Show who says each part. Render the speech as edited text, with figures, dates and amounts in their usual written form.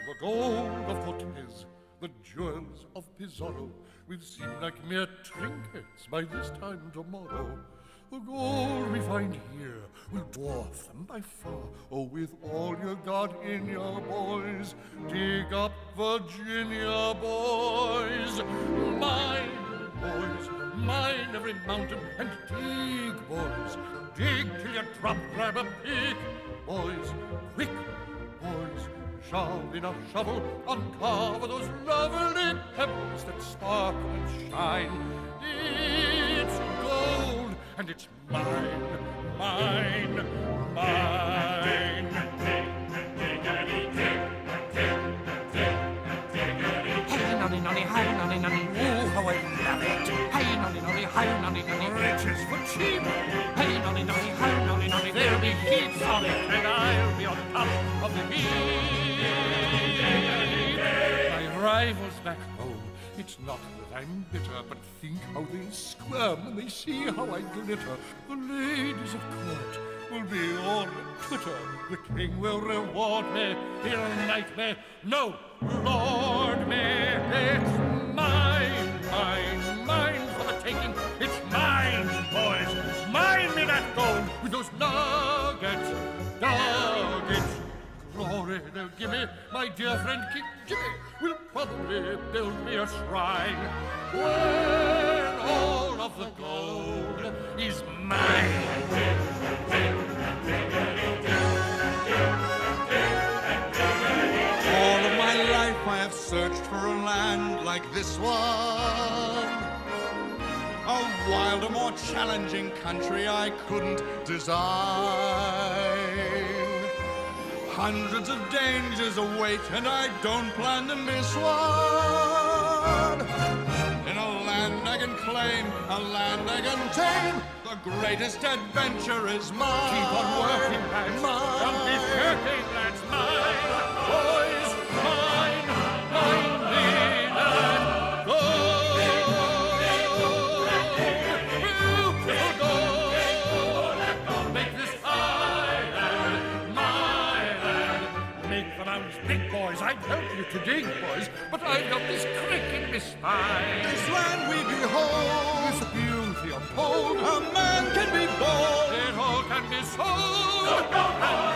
Speaker 1: The gold of Cortez, the jewels of Pizarro will seem like mere trinkets by this time tomorrow. The gold we find here will dwarf them by far. Oh, with all you got in your boys, dig up Virginia, boys. Mine, boys, mine every mountain, and dig, boys. Dig till you drop, grab a pick, boys. Quick, boys. Shove in a shovel, uncover those lovely pebbles that sparkle and shine. It's gold, and it's mine, mine, mine.
Speaker 2: Hey, nonny, nonny, hi, nonny, nonny. Oh, how I love it. Hey, nonny, nonny, hi, nonny, nonny.
Speaker 1: Riches for cheap.
Speaker 2: Hey, nonny, nonny, hi, nonny, nonny.
Speaker 1: There'll be heaps of it, and I'll be on top of the heap. My rivals back home, it's not that I'm bitter, but think how they squirm when they see how I glitter. The ladies of court will be all a twitter. The king will reward me, he'll knight me, no, lord me. It's mine, mine, mine for the taking. It's mine, boys, mine me that gold with those nuggets, nuggets. Glory they'll give me, my dear friend King Jimmy will probably build me a shrine when all of the gold is mine.
Speaker 3: All of my life I have searched for a land like this one, a wilder, more challenging country I couldn't design. Hundreds of dangers await, and I don't plan to miss one. In a land I can claim, a land I can tame, the greatest adventure is mine.
Speaker 1: Keep on working, lads. Don't be shirking, lads. Mine, boys, mine, mine, the land gold. Beautiful gold. Make this island my land. Make the mountains big, boys. I'd help you to dig, boys, but I've got this crick in my spine.
Speaker 3: This land we behold,
Speaker 1: This beauty untold,
Speaker 3: a man can be bold.
Speaker 1: it all can be sold.